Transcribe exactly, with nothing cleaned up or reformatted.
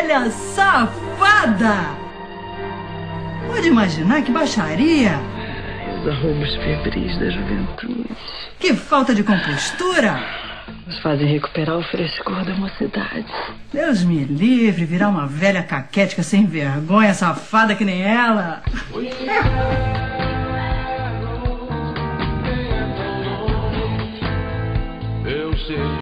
velha safada! Pode imaginar que baixaria? Os arrombos febris da juventude. Que falta de compostura! Nos fazem recuperar o frescor da mocidade. Deus me livre, virar uma velha caquética sem vergonha, safada que nem ela. Eu sei.